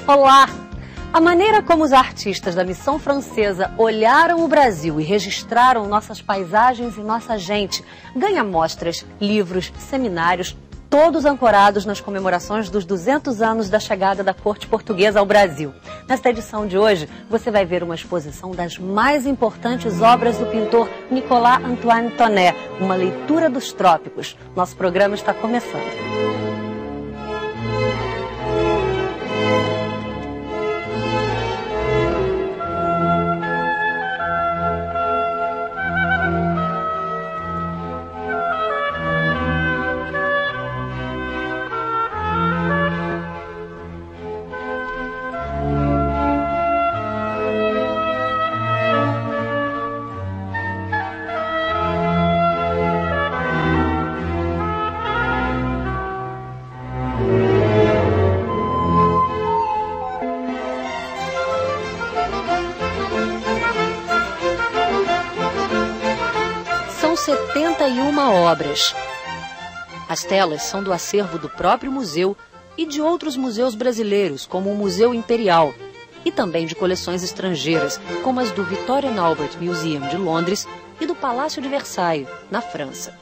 Olá! A maneira como os artistas da Missão Francesa olharam o Brasil e registraram nossas paisagens e nossa gente ganha mostras, livros, seminários, todos ancorados nas comemorações dos 200 anos da chegada da corte portuguesa ao Brasil. Nesta edição de hoje, você vai ver uma exposição das mais importantes obras do pintor Nicolas Antoine Thonet, uma leitura dos trópicos. Nosso programa está começando. São 71 obras. As telas são do acervo do próprio museu e de outros museus brasileiros, como o Museu Imperial, e também de coleções estrangeiras, como as do Victoria and Albert Museum de Londres e do Palácio de Versailles, na França.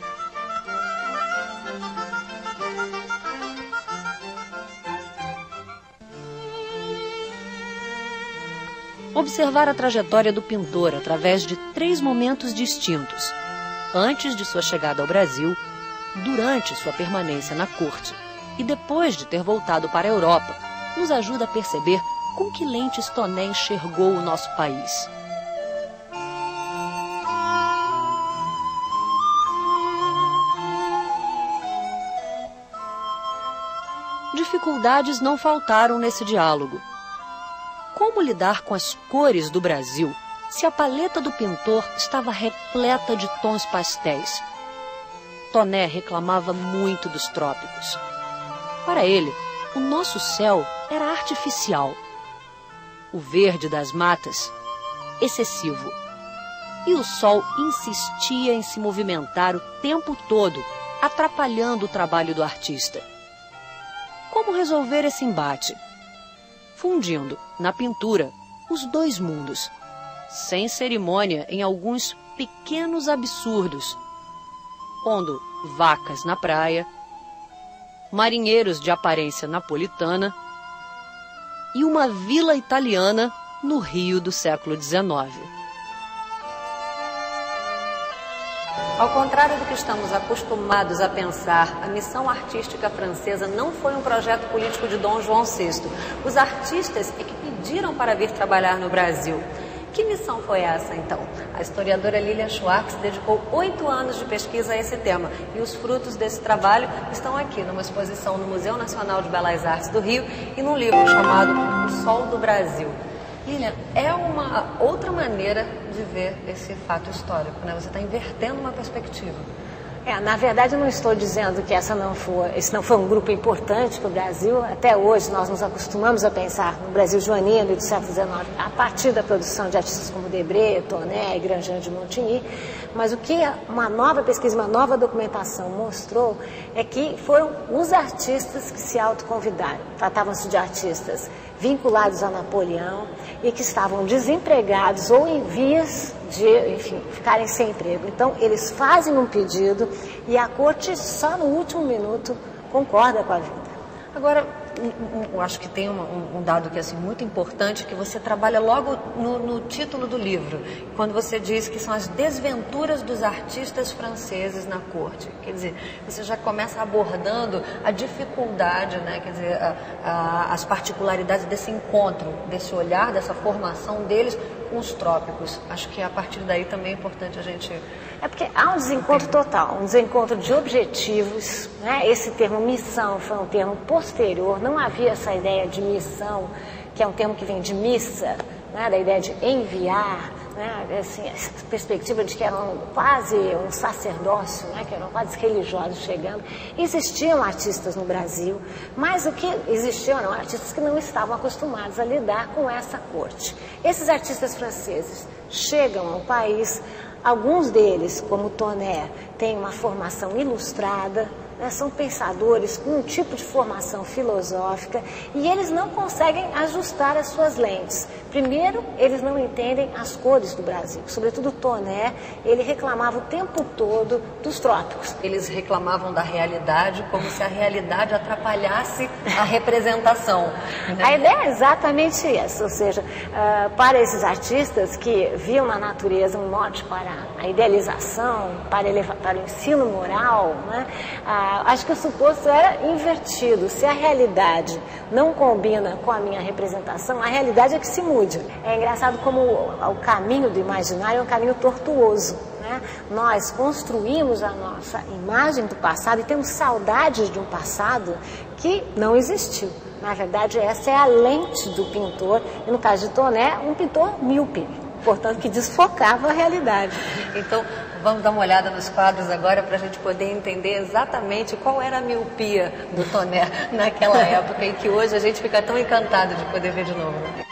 Observar a trajetória do pintor através de 3 momentos distintos: antes de sua chegada ao Brasil, durante sua permanência na corte e depois de ter voltado para a Europa, nos ajuda a perceber com que lentes Thonet enxergou o nosso país. Dificuldades não faltaram nesse diálogo. Como lidar com as cores do Brasil se a paleta do pintor estava repleta de tons pastéis? Thonet reclamava muito dos trópicos. Para ele, o nosso céu era artificial. O verde das matas, excessivo. E o sol insistia em se movimentar o tempo todo, atrapalhando o trabalho do artista. Como resolver esse embate? Fundindo, na pintura, os 2 mundos, sem cerimônia em alguns pequenos absurdos, pondo vacas na praia, marinheiros de aparência napolitana e uma vila italiana no Rio do século XIX. Ao contrário do que estamos acostumados a pensar, a missão artística francesa não foi um projeto político de Dom João VI. Os artistas é que pediram para vir trabalhar no Brasil. Que missão foi essa, então? A historiadora Lilia Schwartz dedicou 8 anos de pesquisa a esse tema e os frutos desse trabalho estão aqui numa exposição no Museu Nacional de Belas Artes do Rio e num livro chamado O Sol do Brasil. Lilia, é uma outra maneira de ver esse fato histórico, né? Você está invertendo uma perspectiva. Na verdade, eu não estou dizendo que esse não foi um grupo importante para o Brasil. Até hoje, nós nos acostumamos a pensar no Brasil joanino e do século XIX a partir da produção de artistas como Debré, Thonet e Grandjean de Montigny. Mas o que uma nova pesquisa, uma nova documentação mostrou é que foram os artistas que se autoconvidaram. Tratavam-se de artistas vinculados a Napoleão e que estavam desempregados ou em vias de, enfim, ficarem sem emprego. Então, eles fazem um pedido e a corte, só no último minuto, concorda com a vida. Agora, eu acho que tem um dado que é assim, muito importante, que você trabalha logo no título do livro, quando você diz que são as desventuras dos artistas franceses na corte. Quer dizer, você já começa abordando a dificuldade, né? Quer dizer, as particularidades desse encontro, desse olhar, dessa formação deles com os trópicos. Acho que a partir daí também é importante a gente... É porque há um desencontro total, um desencontro de objetivos, né? Esse termo missão foi um termo posterior, não havia essa ideia de missão, que é um termo que vem de missa, né? Da ideia de enviar, né? Assim, essa perspectiva de que era quase um sacerdócio, né? Que eram quase religiosos chegando. Existiam artistas no Brasil, mas o que existiam eram artistas que não estavam acostumados a lidar com essa corte. Esses artistas franceses chegam ao país. Alguns deles, como Thonet, têm uma formação ilustrada, né, são pensadores com um tipo de formação filosófica e eles não conseguem ajustar as suas lentes. Primeiro, eles não entendem as cores do Brasil, sobretudo Toné, ele reclamava o tempo todo dos trópicos. Eles reclamavam da realidade como se a realidade atrapalhasse a representação. Né? A ideia é exatamente essa, ou seja, para esses artistas que viam na natureza um mote para a idealização, para o ensino moral, né, acho que o suposto era invertido. Se a realidade não combina com a minha representação, a realidade é que se mude. É engraçado como o caminho do imaginário é um caminho tortuoso. Né? Nós construímos a nossa imagem do passado e temos saudades de um passado que não existiu. Na verdade, essa é a lente do pintor, e no caso de Toné, um pintor míope, portanto, que desfocava a realidade. Então, vamos dar uma olhada nos quadros agora para a gente poder entender exatamente qual era a miopia do Toné naquela época e que hoje a gente fica tão encantado de poder ver de novo. Né?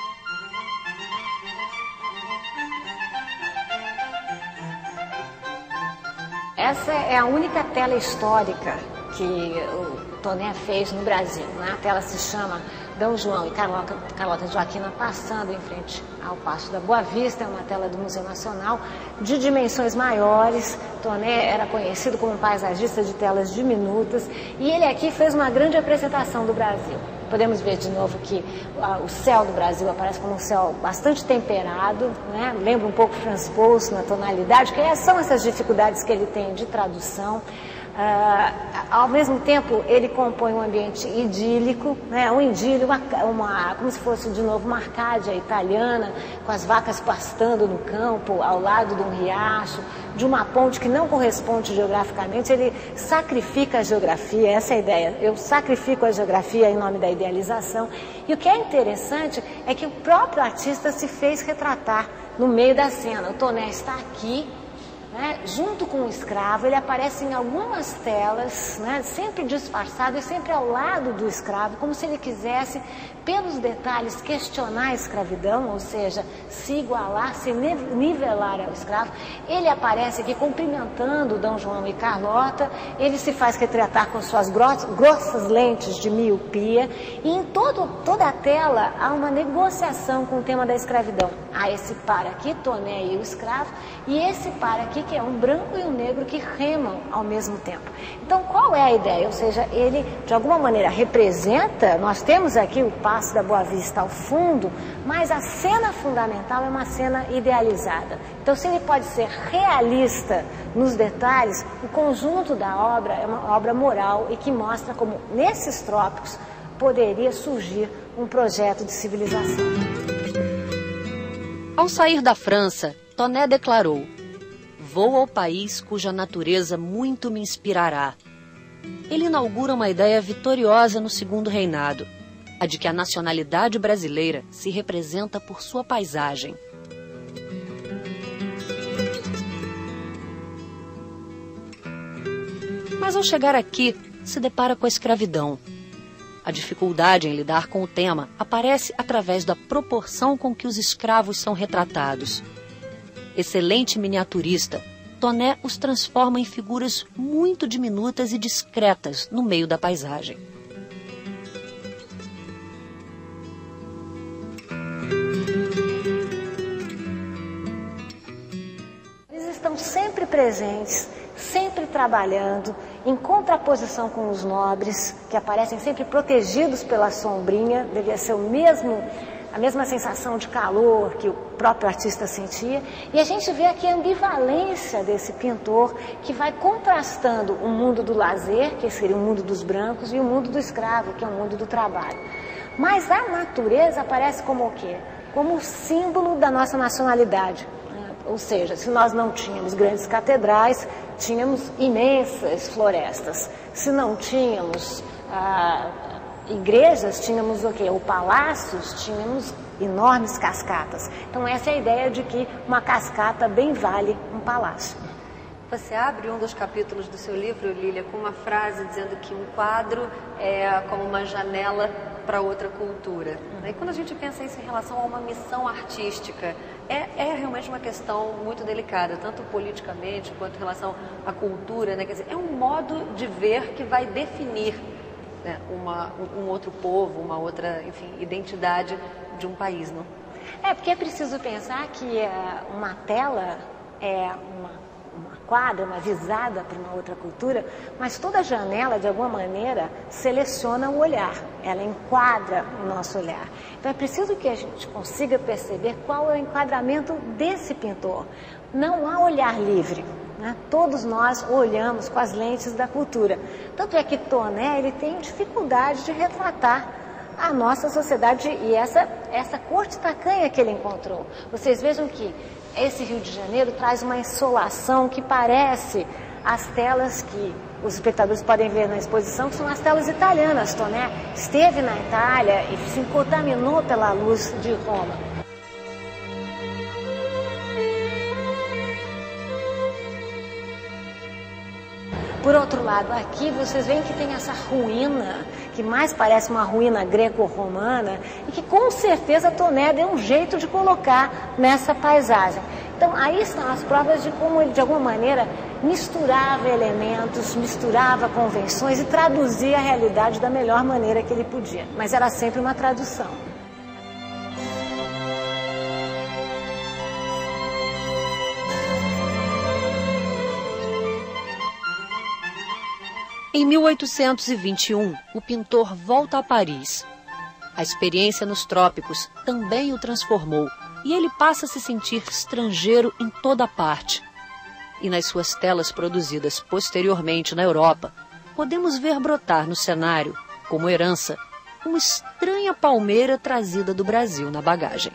Essa é a única tela histórica que o Toné fez no Brasil. Né? A tela se chama D. João e Carlota Joaquina passando em frente ao Paço da Boa Vista. É uma tela do Museu Nacional de dimensões maiores. Toné era conhecido como um paisagista de telas diminutas e ele aqui fez uma grande apresentação do Brasil. Podemos ver de novo que o céu do Brasil aparece como um céu bastante temperado, né? Lembra um pouco Franz Pouso na tonalidade, que são essas dificuldades que ele tem de tradução. Ao mesmo tempo, ele compõe um ambiente idílico, né? Um idílio, como se fosse de novo uma Arcádia italiana, com as vacas pastando no campo, ao lado de um riacho, de uma ponte que não corresponde geograficamente. Ele sacrifica a geografia, essa é a ideia. Eu sacrifico a geografia em nome da idealização. E o que é interessante é que o próprio artista se fez retratar no meio da cena. O Toné está aqui, né, junto com o escravo, ele aparece em algumas telas, né, sempre disfarçado e sempre ao lado do escravo, como se ele quisesse, pelos detalhes, questionar a escravidão, ou seja, se igualar, se nivelar ao escravo. Ele aparece aqui cumprimentando D. João e Carlota, ele se faz retratar com suas grossas lentes de miopia, e em toda a tela há uma negociação com o tema da escravidão. Há esse par aqui, Toné e o escravo, e esse par aqui, que é um branco e um negro que remam ao mesmo tempo. Então, qual é a ideia? Ou seja, ele, de alguma maneira, representa, nós temos aqui o Paço da Boa Vista ao fundo, mas a cena fundamental é uma cena idealizada. Então, se ele pode ser realista nos detalhes, o conjunto da obra é uma obra moral e que mostra como, nesses trópicos, poderia surgir um projeto de civilização. Ao sair da França, Toné declarou: "Vou ao país cuja natureza muito me inspirará." Ele inaugura uma ideia vitoriosa no segundo reinado, a de que a nacionalidade brasileira se representa por sua paisagem. Mas ao chegar aqui, se depara com a escravidão. A dificuldade em lidar com o tema aparece através da proporção com que os escravos são retratados. Excelente miniaturista, Toné os transforma em figuras muito diminutas e discretas no meio da paisagem. Eles estão sempre presentes, sempre trabalhando, em contraposição com os nobres, que aparecem sempre protegidos pela sombrinha. Devia ser a mesma sensação de calor que o próprio artista sentia. E a gente vê aqui a ambivalência desse pintor, que vai contrastando o mundo do lazer, que seria o mundo dos brancos, e o mundo do escravo, que é o mundo do trabalho. Mas a natureza aparece como o quê? Como o símbolo da nossa nacionalidade. Ou seja, se nós não tínhamos grandes catedrais, tínhamos imensas florestas. Se não tínhamos igrejas, tínhamos o quê? Ou palácios, tínhamos enormes cascatas. Então essa é a ideia de que uma cascata bem vale um palácio. Você abre um dos capítulos do seu livro, Lília, com uma frase dizendo que um quadro é como uma janela para outra cultura. E quando a gente pensa isso em relação a uma missão artística é realmente uma questão muito delicada, tanto politicamente quanto em relação à cultura, né? Quer dizer, é um modo de ver que vai definir, né, um outro povo, uma outra, enfim, identidade de um país, não? Porque é preciso pensar que uma tela é uma quadra, uma visada para uma outra cultura, mas toda janela, de alguma maneira, seleciona o olhar, ela enquadra o nosso olhar. Então é preciso que a gente consiga perceber qual é o enquadramento desse pintor. Não há olhar livre, né? Todos nós olhamos com as lentes da cultura. Tanto é que Toné, ele tem dificuldade de retratar a nossa sociedade e essa corte tacanha que ele encontrou. Vocês vejam que esse Rio de Janeiro traz uma insolação que parece as telas que os espectadores podem ver na exposição, que são as telas italianas. Toné esteve na Itália e se contaminou pela luz de Roma. Por outro lado, aqui vocês veem que tem essa ruína, que mais parece uma ruína greco-romana, e que com certeza Toné deu um jeito de colocar nessa paisagem. Então, aí estão as provas de como ele, de alguma maneira, misturava elementos, misturava convenções e traduzia a realidade da melhor maneira que ele podia. Mas era sempre uma tradução. Em 1821, o pintor volta a Paris. A experiência nos trópicos também o transformou e ele passa a se sentir estrangeiro em toda parte. E nas suas telas produzidas posteriormente na Europa, podemos ver brotar no cenário, como herança, uma estranha palmeira trazida do Brasil na bagagem.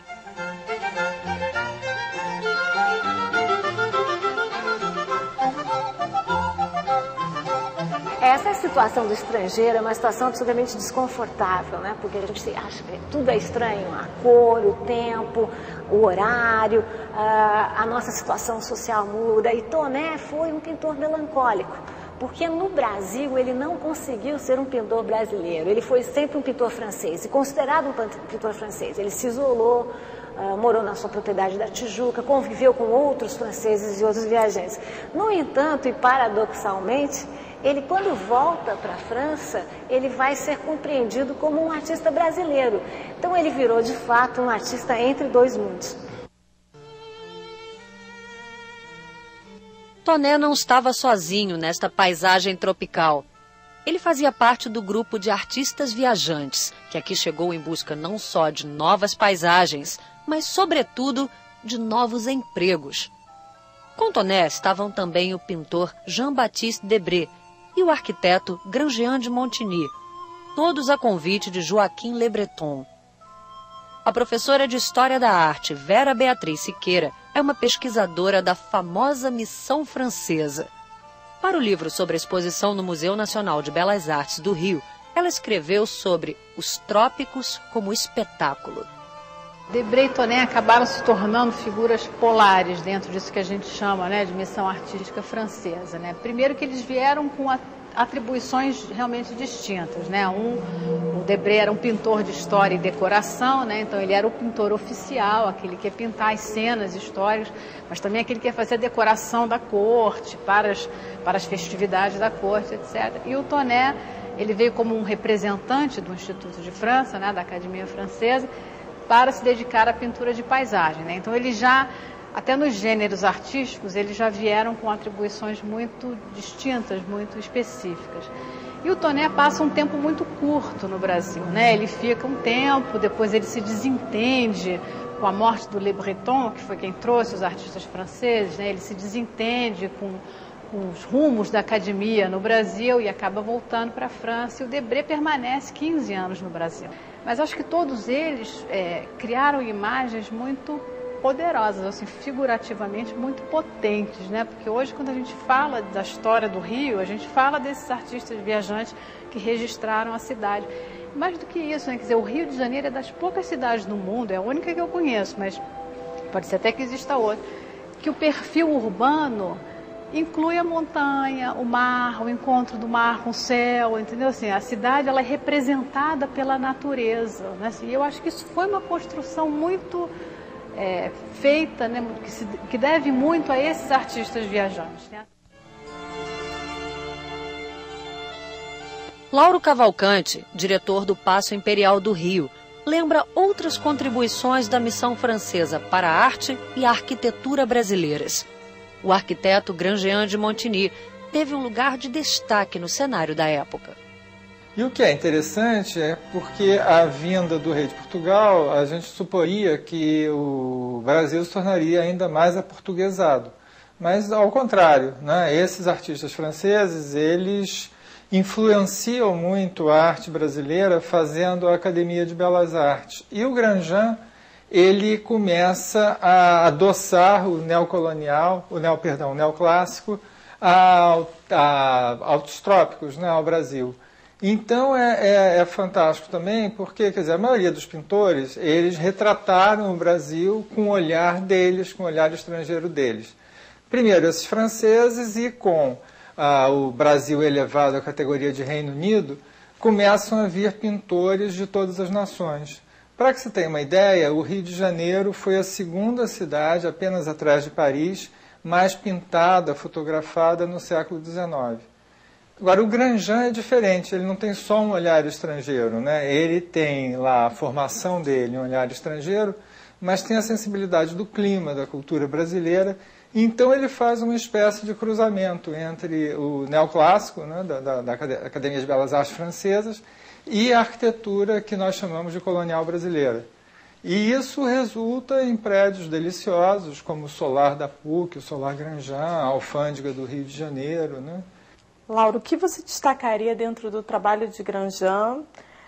Essa situação do estrangeiro é uma situação absolutamente desconfortável, né? Porque a gente acha que tudo é estranho, a cor, o tempo, o horário, a nossa situação social muda. E Toné foi um pintor melancólico, porque no Brasil ele não conseguiu ser um pintor brasileiro, ele foi sempre um pintor francês, e considerado um pintor francês. Ele se isolou, morou na sua propriedade da Tijuca, conviveu com outros franceses e outros viajantes. No entanto, e paradoxalmente, ele, quando volta para a França, ele vai ser compreendido como um artista brasileiro. Então ele virou, de fato, um artista entre dois mundos. Toné não estava sozinho nesta paisagem tropical. Ele fazia parte do grupo de artistas viajantes, que aqui chegou em busca não só de novas paisagens, mas, sobretudo, de novos empregos. Com Toné estavam também o pintor Jean-Baptiste Debré e o arquiteto Grandjean de Montigny, todos a convite de Joaquim Le Breton. A professora de História da Arte, Vera Beatriz Siqueira, é uma pesquisadora da famosa Missão Francesa. Para o livro sobre a exposição no Museu Nacional de Belas Artes do Rio, ela escreveu sobre os trópicos como espetáculo. Debré e Toné acabaram se tornando figuras polares dentro disso que a gente chama, né, de missão artística francesa, né? Primeiro que eles vieram com atribuições realmente distintas, né? O Debré era um pintor de história e decoração, né? Então ele era o pintor oficial, aquele que ia pintar as cenas históricas, mas também aquele que ia fazer a decoração da corte, para as festividades da corte, etc. E o Toné, ele veio como um representante do Instituto de França, né, da Academia Francesa, para se dedicar à pintura de paisagem, né? Então eles já, até nos gêneros artísticos, eles já vieram com atribuições muito distintas, muito específicas. E o Toné passa um tempo muito curto no Brasil, né? Ele fica um tempo, depois ele se desentende com a morte do Le Breton, que foi quem trouxe os artistas franceses, né? Ele se desentende com os rumos da academia no Brasil e acaba voltando para a França. E o Debré permanece 15 anos no Brasil. Mas acho que todos eles criaram imagens muito poderosas, assim, figurativamente muito potentes, né? Porque hoje, quando a gente fala da história do Rio, a gente fala desses artistas viajantes que registraram a cidade. Mais do que isso, né? Quer dizer, o Rio de Janeiro é das poucas cidades do mundo, é a única que eu conheço, mas pode ser até que exista outra, que o perfil urbano inclui a montanha, o mar, o encontro do mar com o céu, entendeu? Assim, a cidade, ela é representada pela natureza, né? Assim, eu acho que isso foi uma construção muito feita, né, que deve muito a esses artistas viajantes, né? Lauro Cavalcante, diretor do Paço Imperial do Rio, lembra outras contribuições da missão francesa para a arte e a arquitetura brasileiras. O arquiteto Grandjean de Montigny teve um lugar de destaque no cenário da época. E o que é interessante é porque a vinda do rei de Portugal, a gente suporia que o Brasil se tornaria ainda mais aportuguesado. Mas, ao contrário, né? Esses artistas franceses, eles influenciam muito a arte brasileira fazendo a Academia de Belas Artes. E o Grandjean, ele começa a adoçar o neocolonial, o neoclássico, aos trópicos, né, ao Brasil. Então é fantástico também porque, quer dizer, a maioria dos pintores, eles retrataram o Brasil com o olhar deles, com o olhar estrangeiro deles. Primeiro esses franceses e com o Brasil elevado à categoria de Reino Unido, começam a vir pintores de todas as nações. Para que você tenha uma ideia, o Rio de Janeiro foi a segunda cidade, apenas atrás de Paris, mais pintada, fotografada no século XIX. Agora, o Grandjean é diferente, ele não tem só um olhar estrangeiro, né? Ele tem lá a formação dele, um olhar estrangeiro, mas tem a sensibilidade do clima, da cultura brasileira. Então ele faz uma espécie de cruzamento entre o neoclássico, né, da Academia de Belas Artes francesas, e a arquitetura que nós chamamos de colonial brasileira. E isso resulta em prédios deliciosos, como o Solar da PUC, o Solar Grandjean, a Alfândega do Rio de Janeiro, né? Laura, o que você destacaria dentro do trabalho de Grandjean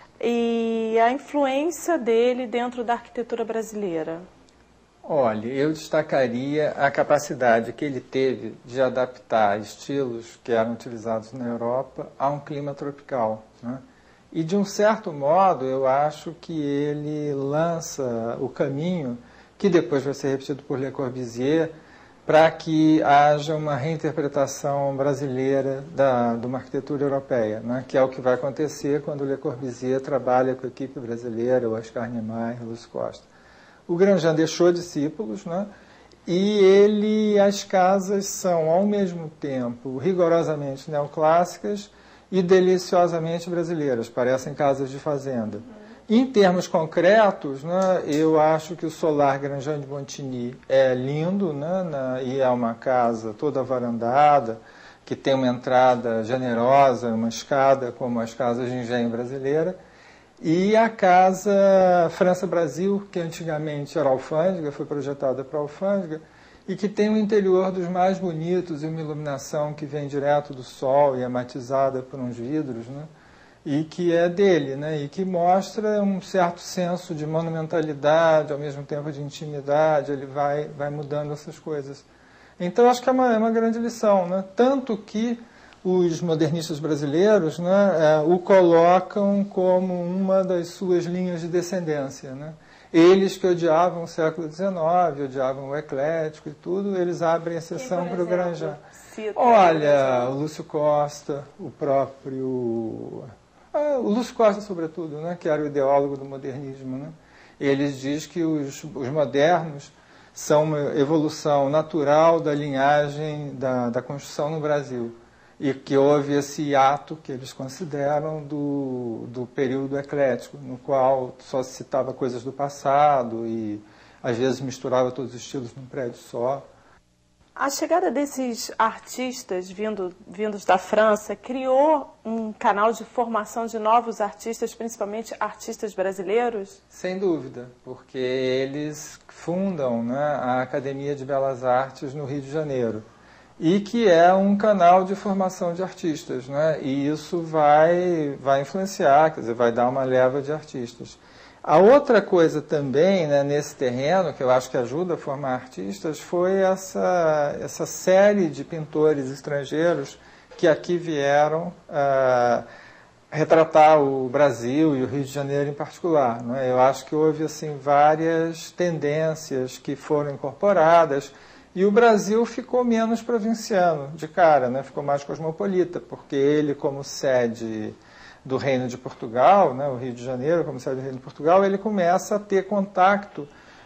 e a influência dele dentro da arquitetura brasileira? Olha, eu destacaria a capacidade que ele teve de adaptar estilos que eram utilizados na Europa a um clima tropical, né? E, de um certo modo, eu acho que ele lança o caminho, que depois vai ser repetido por Le Corbusier, para que haja uma reinterpretação brasileira de uma arquitetura europeia, né? Que é o que vai acontecer quando Le Corbusier trabalha com a equipe brasileira, o Oscar Niemeyer, o Lúcio Costa. O Grandjean deixou discípulos, né? E as casas são, ao mesmo tempo, rigorosamente neoclássicas e deliciosamente brasileiras, parecem casas de fazenda. Em termos concretos, né, eu acho que o Solar Grandjean de Montigny é lindo, né, e é uma casa toda varandada, que tem uma entrada generosa, uma escada, como as casas de engenho brasileira. E a casa França-Brasil, que antigamente era alfândega, foi projetada para alfândega, e que tem um interior dos mais bonitos e uma iluminação que vem direto do sol e é matizada por uns vidros, né? E que é dele, né? E que mostra um certo senso de monumentalidade, ao mesmo tempo de intimidade, ele vai mudando essas coisas. Então, acho que é uma grande lição, né? Tanto que os modernistas brasileiros, né, o colocam como uma das suas linhas de descendência, né? Eles que odiavam o século XIX, odiavam o eclético e tudo, eles abrem exceção para o Grandjean. Olha, o Lúcio Costa, o próprio... o Lúcio Costa, sobretudo, né, que era o ideólogo do modernismo, né? Eles dizem que os modernos são uma evolução natural da linhagem da construção no Brasil. E que houve esse ato que eles consideram do período eclético, no qual só se citava coisas do passado e às vezes misturava todos os estilos num prédio só. A chegada desses artistas vindos da França criou um canal de formação de novos artistas, principalmente artistas brasileiros? Sem dúvida, porque eles fundam, né, a Academia de Belas Artes no Rio de Janeiro. E que é um canal de formação de artistas, né? E isso vai influenciar, quer dizer, vai dar uma leva de artistas. A outra coisa também, né, nesse terreno, que eu acho que ajuda a formar artistas, foi essa série de pintores estrangeiros que aqui vieram retratar o Brasil e o Rio de Janeiro em particular, né? Eu acho que houve assim, várias tendências que foram incorporadas. E o Brasil ficou menos provinciano de cara, né? Ficou mais cosmopolita, porque ele, como sede do Reino de Portugal, né? O Rio de Janeiro, como sede do Reino de Portugal, ele começa a ter contato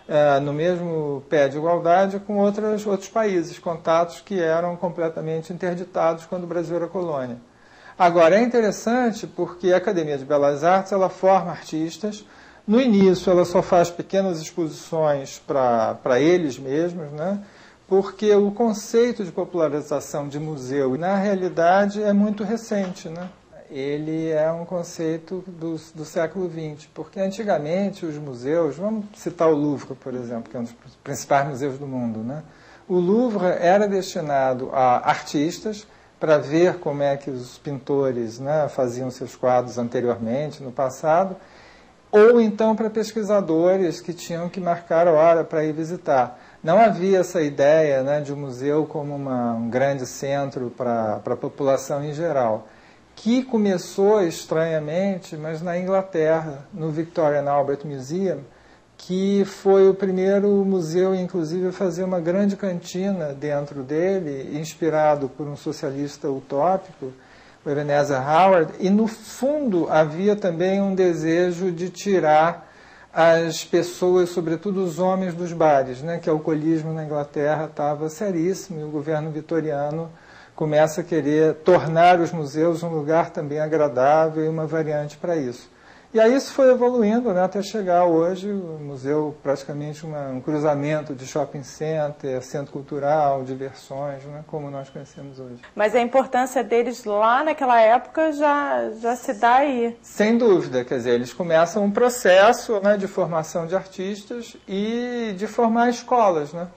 no mesmo pé de igualdade com outros países, contatos que eram completamente interditados quando o Brasil era colônia. Agora, é interessante porque a Academia de Belas Artes ela forma artistas. No início, ela só faz pequenas exposições para eles mesmos, né? Porque o conceito de popularização de museu, na realidade, é muito recente, né? Ele é um conceito do século XX, porque antigamente os museus, vamos citar o Louvre, por exemplo, que é um dos principais museus do mundo, né? O Louvre era destinado a artistas, para ver como é que os pintores, né, faziam seus quadros anteriormente, no passado, ou então para pesquisadores que tinham que marcar hora para ir visitar. Não havia essa ideia, né, de um museu como um grande centro para a população em geral, que começou estranhamente, mas na Inglaterra, no Victorian Albert Museum, que foi o primeiro museu, inclusive, a fazer uma grande cantina dentro dele, inspirado por um socialista utópico, o Ebenezer Howard, e no fundo havia também um desejo de tirar as pessoas, sobretudo os homens dos bares, né, que o alcoolismo na Inglaterra estava seríssimo, e o governo vitoriano começa a querer tornar os museus um lugar também agradável e uma variante para isso. E aí isso foi evoluindo, né, até chegar hoje o museu praticamente um cruzamento de shopping center, centro cultural, diversões, né, como nós conhecemos hoje. Mas a importância deles lá naquela época já se dá aí. Sem dúvida, quer dizer, eles começam um processo, né, de formação de artistas e de formar escolas, né,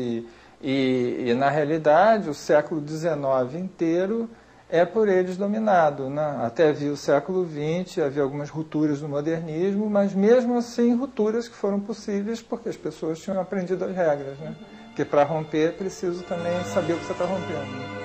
e na realidade o século XIX inteiro é por eles dominado, né? Até havia o século XX, havia algumas rupturas no modernismo, mas mesmo assim rupturas que foram possíveis porque as pessoas tinham aprendido as regras, né? Porque para romper é preciso também saber o que você está rompendo.